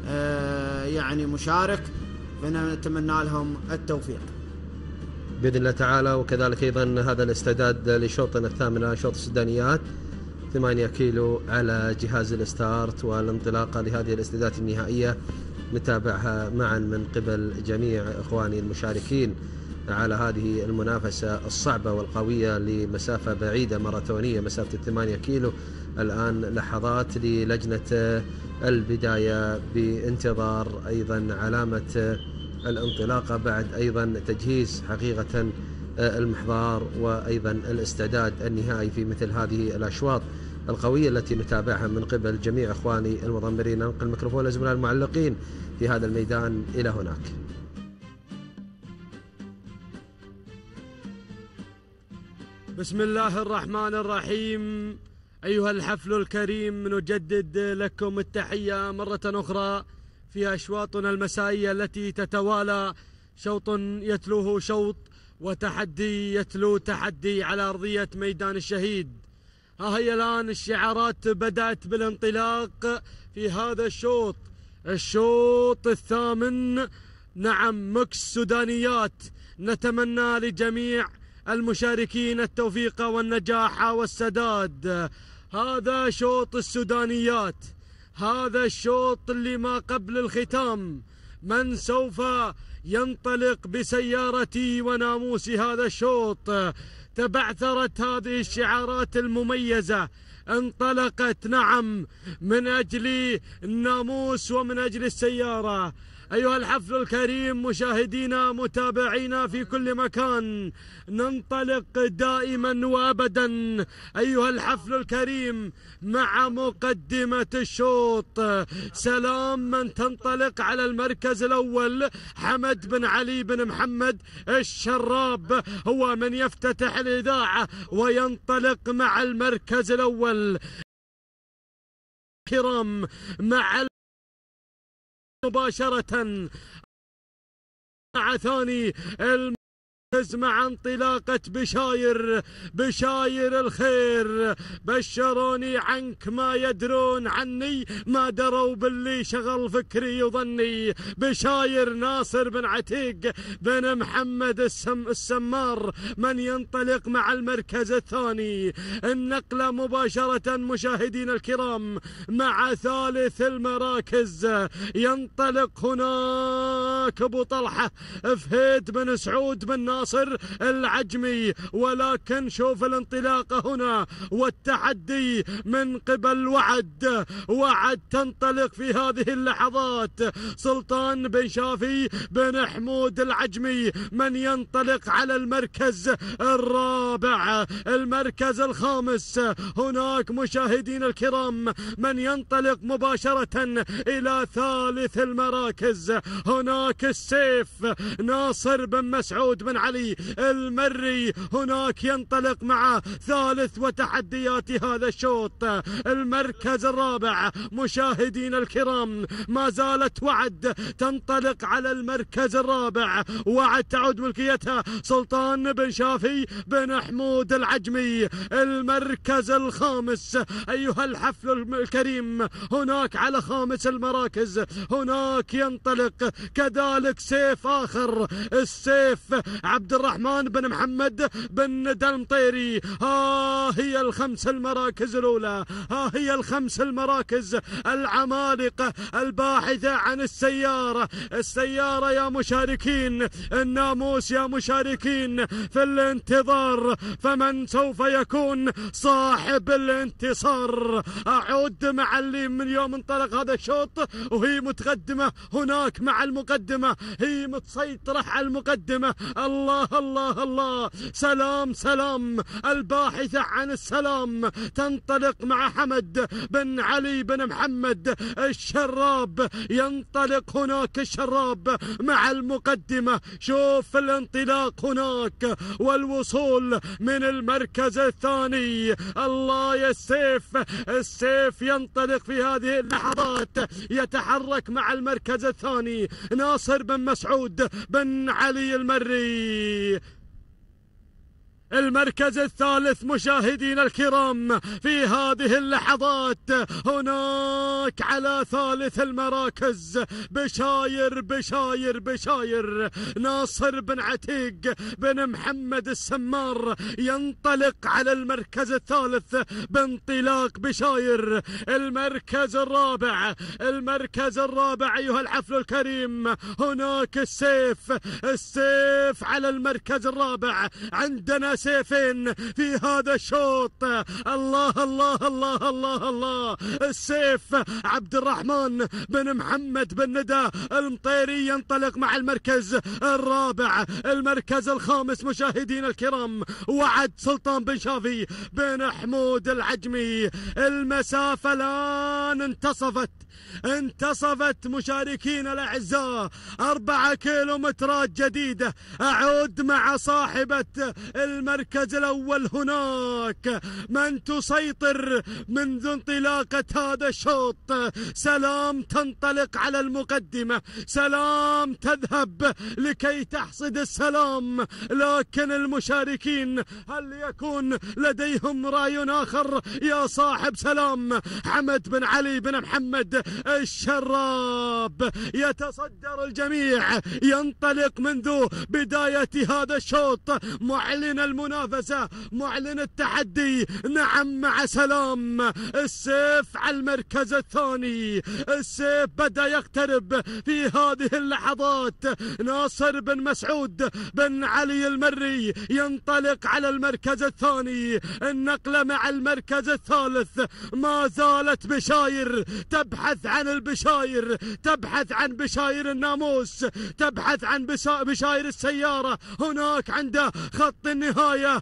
يعني مشارك، فنتمنى لهم التوفيق بإذن الله تعالى. وكذلك أيضا هذا الاستعداد لشوطنا الثامن شوط السودانيات 8 كيلو على جهاز الستارت، والانطلاقة لهذه الاستعدادات النهائية نتابعها معا من قبل جميع إخواني المشاركين على هذه المنافسة الصعبة والقوية لمسافة بعيدة ماراثونية، مسافة 8 كيلو. الآن لحظات للجنة البداية بانتظار أيضا علامة الانطلاقة، بعد أيضا تجهيز حقيقة المحضار وأيضا الاستعداد النهائي في مثل هذه الأشواط القوية التي نتابعها من قبل جميع إخواني المضمرين. أنقل الميكروفون لزملاء المعلقين في هذا الميدان إلى هناك. بسم الله الرحمن الرحيم. أيها الحفل الكريم، نجدد لكم التحية مرة أخرى في أشواطنا المسائية التي تتوالى، شوط يتلوه شوط وتحدي يتلو تحدي على أرضية ميدان الشهيد. ها هي الآن الشعارات بدأت بالانطلاق في هذا الشوط الثامن. نعم، مكس سودانيات. نتمنى لجميع المشاركين التوفيق والنجاح والسداد. هذا شوط السودانيات، هذا الشوط اللي ما قبل الختام. من سوف ينطلق بسيارتي وناموسي هذا الشوط؟ تبعثرت هذه الشعارات المميزة، انطلقت نعم من أجل الناموس ومن أجل السيارة. أيها الحفل الكريم، مشاهدينا متابعينا في كل مكان، ننطلق دائما وأبدا أيها الحفل الكريم مع مقدمة الشوط. سلام من تنطلق على المركز الأول، حمد بن علي بن محمد الشراب هو من يفتتح الإذاعة وينطلق مع المركز الأول. كرام مع مباشرة مع ثاني المركز مع انطلاقة بشاير الخير. بشروني عنك ما يدرون عني، ما دروا باللي شغل فكري وظني. بشاير ناصر بن عتيق بن محمد السمار من ينطلق مع المركز الثاني. النقلة مباشرة مشاهدين الكرام مع ثالث المراكز. ينطلق هناك أبو طلحة فهيد بن سعود بن ناصر العجمي، ولكن شوف الانطلاقة هنا والتحدي من قبل وعد تنطلق في هذه اللحظات. سلطان بن شافي بن حمود العجمي من ينطلق على المركز الرابع. المركز الخامس هناك مشاهدين الكرام من ينطلق مباشرة إلى ثالث المراكز. هناك السيف ناصر بن مسعود بن علي المري هناك ينطلق مع ثالث وتحديات هذا الشوط. المركز الرابع مشاهدين الكرام ما زالت وعد تنطلق على المركز الرابع. وعد تعود ملكيتها سلطان بن شافي بن حمود العجمي. المركز الخامس أيها الحفل الكريم هناك على خامس المراكز هناك ينطلق كذلك سيف آخر، السيف عبد الرحمن بن محمد بن دلمطيري. ها هي الخمس المراكز الأولى، ها هي الخمس المراكز العمالقة الباحثة عن السيارة يا مشاركين، الناموس يا مشاركين في الانتظار، فمن سوف يكون صاحب الانتصار. أعود مع اللي من يوم انطلق هذا الشوط وهي متقدمة هناك مع المقدمة، هي متسيطرة على المقدمة. الله الله الله، سلام الباحثة عن السلام تنطلق مع حمد بن علي بن محمد الشراب. ينطلق هناك الشراب مع المقدمة. شوف الانطلاق هناك والوصول من المركز الثاني. الله يا السيف ينطلق في هذه اللحظات، يتحرك مع المركز الثاني ناصر بن مسعود بن علي المري. المركز الثالث مشاهدينا الكرام في هذه اللحظات هناك على ثالث المراكز بشاير ناصر بن عتيق بن محمد السمار ينطلق على المركز الثالث بانطلاق بشاير. المركز الرابع أيها الحفل الكريم هناك السيف على المركز الرابع. عندنا سيفين في هذا الشوط. الله الله الله الله الله. السيف عبد الرحمن بن محمد بن ندى المطيري ينطلق مع المركز الرابع. المركز الخامس مشاهدينا الكرام وعد سلطان بن شافي بن حمود العجمي. المسافة الآن انتصفت مشاركين الأعزاء 4 كيلومترات جديدة. أعود مع صاحبة المركز الأول هناك من تسيطر منذ انطلاقة هذا الشوط. سلام تنطلق على المقدمة، سلام تذهب لكي تحصد السلام، لكن المشاركين هل يكون لديهم رأي آخر يا صاحب سلام؟ حمد بن علي بن محمد الشراب يتصدر الجميع، ينطلق منذ بداية هذا الشوط معلن المنافسة، معلن التحدي. نعم مع سلام. السيف على المركز الثاني، السيف بدأ يقترب في هذه اللحظات. ناصر بن مسعود بن علي المري ينطلق على المركز الثاني. النقلة مع المركز الثالث ما زالت بشاير تبحث عن البشاير، تبحث عن بشاير الناموس، تبحث عن بشاير السيارة. هناك عند خط النهاية،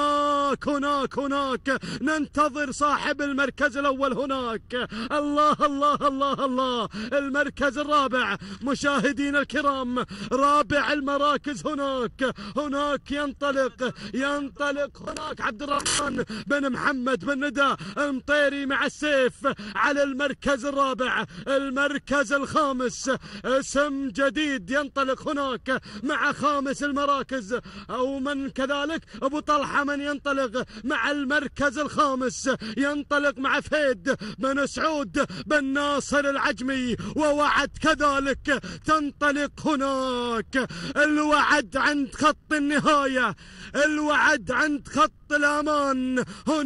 هناك ننتظر صاحب المركز الأول هناك. الله الله الله الله. المركز الرابع مشاهدينا الكرام، رابع المراكز هناك ينطلق هناك عبد الرحمن بن محمد بن ندى المطيري مع السيف على المركز الرابع. المركز الخامس اسم جديد ينطلق هناك مع خامس المراكز، أو من كذلك أبو طلحة من ينطلق مع المركز الخامس، ينطلق مع فهد بن سعود بن ناصر العجمي. ووعد كذلك تنطلق هناك. الوعد عند خط النهاية، الوعد عند خط الأمان.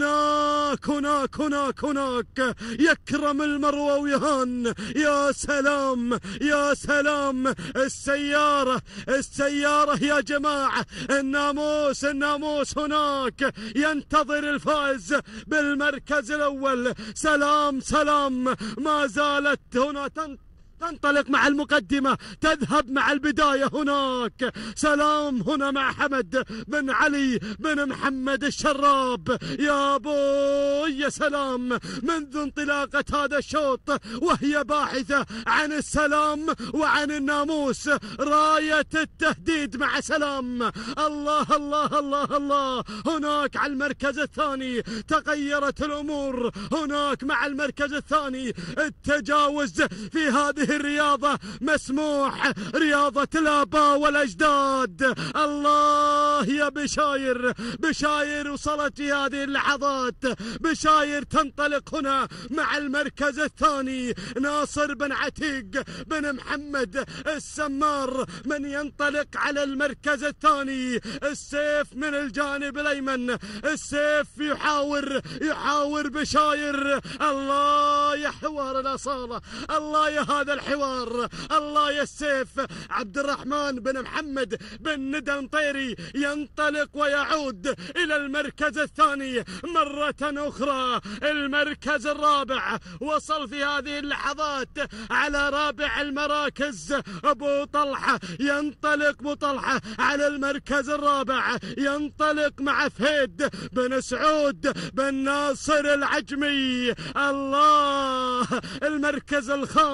هناك يكرم المروى ويهان. يا سلام يا سلام. السيارة يا جماعة. الناموس هناك ينتظر الفائز بالمركز الأول. سلام ما زالت هنا تنطلق مع المقدمة، تذهب مع البداية. هناك سلام هنا مع حمد بن علي بن محمد الشراب. يا بوي يا سلام، منذ انطلاقة هذا الشوط وهي باحثة عن السلام وعن الناموس. راية التهديد مع سلام. الله الله الله الله. هناك على المركز الثاني تغيرت الأمور. هناك مع المركز الثاني التجاوز في هذه الرياضة مسموح، رياضة الآباء والأجداد. الله يا بشاير وصلت في هذه اللحظات. بشاير تنطلق هنا مع المركز الثاني. ناصر بن عتيق بن محمد السمار من ينطلق على المركز الثاني. السيف من الجانب الأيمن، السيف يحاور بشاير. الله يا حوار الأصالة، الله يا هذا الحوار، الله يا السيف. عبد الرحمن بن محمد بن ندى المطيري ينطلق ويعود إلى المركز الثاني مرة أخرى. المركز الرابع وصل في هذه اللحظات على رابع المراكز. أبو طلحة ينطلق، أبو طلحة على المركز الرابع، ينطلق مع فهد بن سعود بن ناصر العجمي. الله. المركز الخامس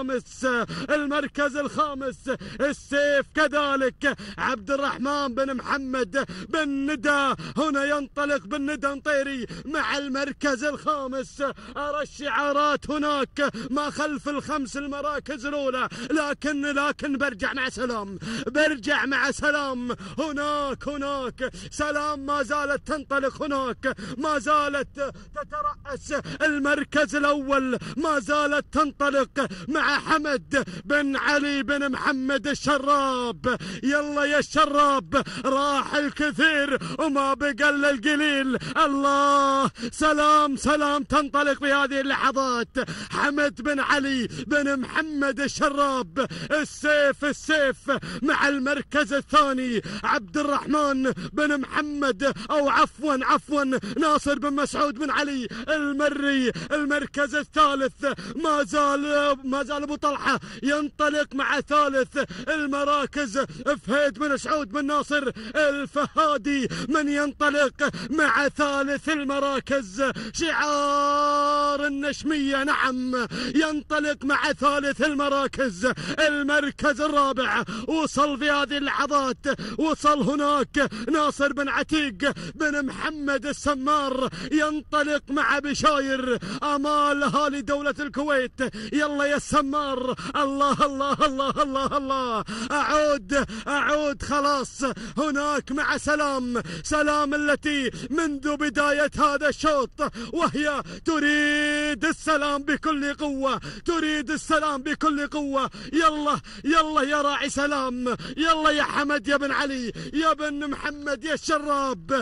المركز الخامس السيف كذلك عبد الرحمن بن محمد بن ندى هنا ينطلق بن ندى نطيري مع المركز الخامس. أرى الشعارات هناك ما خلف الخمس المراكز الأولى، لكن برجع مع سلام، برجع مع سلام. هناك سلام ما زالت تنطلق، هناك ما زالت تترأس المركز الأول، ما زالت تنطلق مع حمد بن علي بن محمد الشراب. يلا يا الشراب، راح الكثير وما بقى الا القليل. الله، سلام تنطلق في هذه اللحظات. حمد بن علي بن محمد الشراب، السيف مع المركز الثاني عبد الرحمن بن محمد او عفوا ناصر بن مسعود بن علي المري. المركز الثالث ما زال ابو طلحه ينطلق مع ثالث المراكز فهيد بن سعود بن ناصر الفهادي من ينطلق مع ثالث المراكز. شعار النشمية نعم ينطلق مع ثالث المراكز. المركز الرابع وصل في هذه اللحظات، وصل هناك ناصر بن عتيق بن محمد السمار ينطلق مع بشاير امال اهالي دولة الكويت. يلا يا السمار، الله الله الله الله الله. اعود خلاص هناك مع سلام التي منذ بداية هذا الشوط وهي تريد السلام بكل قوة، تريد السلام بكل قوة. يلا يا راعي سلام، يلا يا حمد يا بن علي يا بن محمد يا الشراب.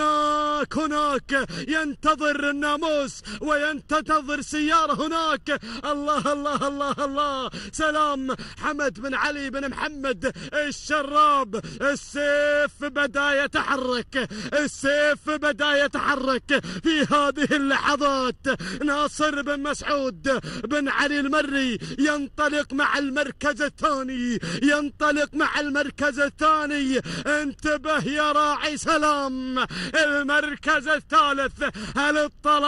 هناك ينتظر الناموس وينتظر سيارة هناك. الله الله الله الله. سلام حمد بن علي بن محمد الشراب. السيف بدأ يتحرك، السيف بدأ يتحرك في هذه اللحظات. ناصر بن مسعود بن علي المري ينطلق مع المركز الثاني، ينطلق مع المركز الثاني. انتبه يا راعي سلام. المركز الثالث هل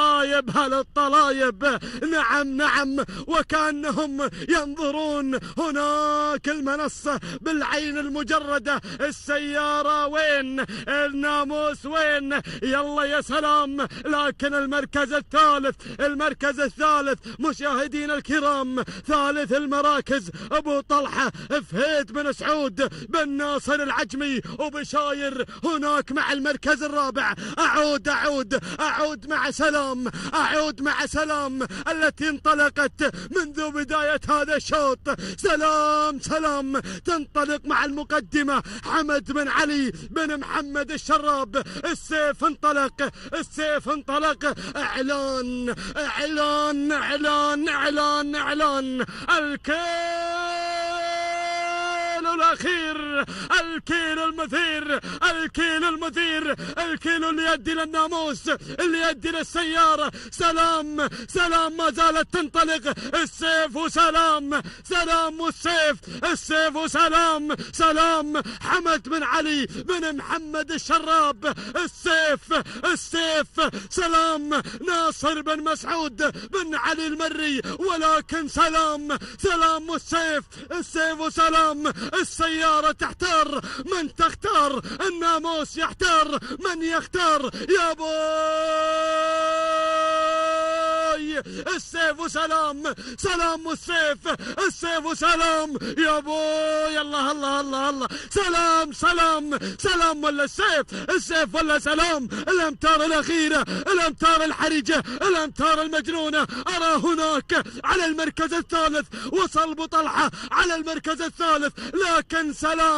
الطلايب نعم وكأنهم ينظرون هناك المنصة بالعين المجردة. السيارة وين؟ الناموس وين؟ يلا يا سلام. لكن المركز الثالث مشاهدين الكرام، ثالث المراكز ابو طلحة فهيد بن سعود بن ناصر العجمي وبشاير هناك مع المركز الرابع. اعود مع سلام التي انطلقت منذ بداية هذا الشوط. سلام تنطلق مع المقدمة حمد بن علي بن محمد الشراب. السيف انطلق. اعلان الأخير، الكيلو المثير، الكيلو اللي يؤدي للناموس، اللي يؤدي للسيارة. سلام ما زالت تنطلق. السيف وسلام، السيف وسلام حمد بن علي بن محمد الشراب. السيف سلام ناصر بن مسعود بن علي المري. ولكن سلام والسيف، السيف وسلام. السيارة تحتار من تختار، الناموس يحتار من يختار. يا بوي السيف وسلام، والسيف، السيف وسلام. يا بوي الله الله الله الله. سلام ولا السيف ولا سلام. الامتار الاخيرة، الامتار الحرجة، الامتار المجنونة. ارى هناك على المركز الثالث وصل ابو طلحة على المركز الثالث. لكن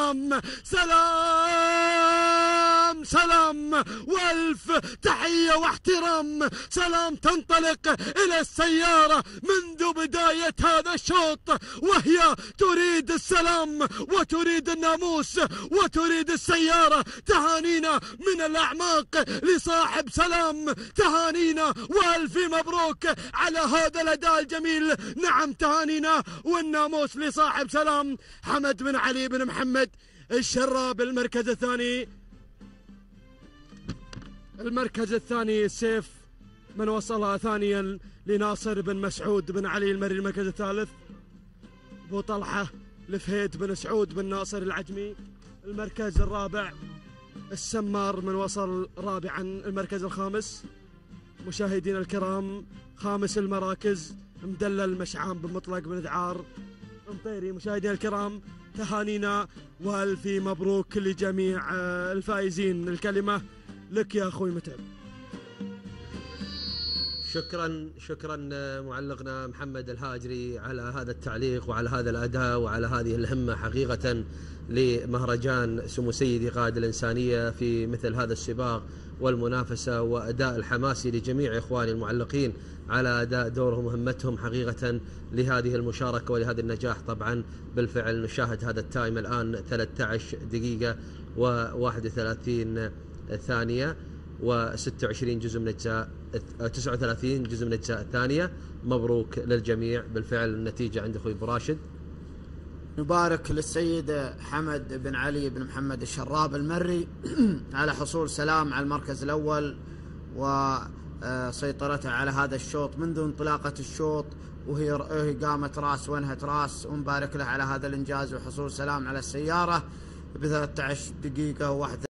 سلام والف تحية واحترام. سلام تنطلق الى السيارة منذ بداية هذا الشوط وهي تريد السلام وتريد الناموس وتريد السيارة. تهانينا من الاعماق لصاحب سلام، تهانينا والف مبروك على هذا الاداء الجميل. نعم تهانينا والناموس لصاحب سلام حمد بن علي بن محمد الشراب. المركز الثاني السيف من وصلها ثانيا لناصر بن مسعود بن علي المري. المركز الثالث أبو طلحة الفهيد بن سعود بن ناصر العجمي. المركز الرابع السمار من وصل رابعا المركز الخامس. مشاهدينا الكرام خامس المراكز مدلل مشعام بن مطلق بن ذعار مطيري. مشاهدينا الكرام تهانينا والف مبروك لجميع الفائزين. الكلمة لك يا أخوي متعب. شكرا معلقنا محمد الهاجري على هذا التعليق وعلى هذا الأداء وعلى هذه الهمة حقيقة لمهرجان سمو سيدي قائد الإنسانية في مثل هذا السباق والمنافسة وأداء الحماسي لجميع إخواني المعلقين على أداء دورهم ومهمتهم حقيقة لهذه المشاركة ولهذا النجاح. طبعا بالفعل نشاهد هذا التايم الآن 13 دقيقة و31 ثانية و26 جزء من أجزاء 39 جزء من أجزاء الثانية. مبروك للجميع. بالفعل النتيجة عند أخوي أبو راشد. نبارك للسيد حمد بن علي بن محمد الشراب المري على حصول سلام على المركز الأول وسيطرته على هذا الشوط منذ انطلاقة الشوط وهي قامت راس وانهت راس. ونبارك له على هذا الإنجاز وحصول سلام على السيارة ب 13 دقيقة و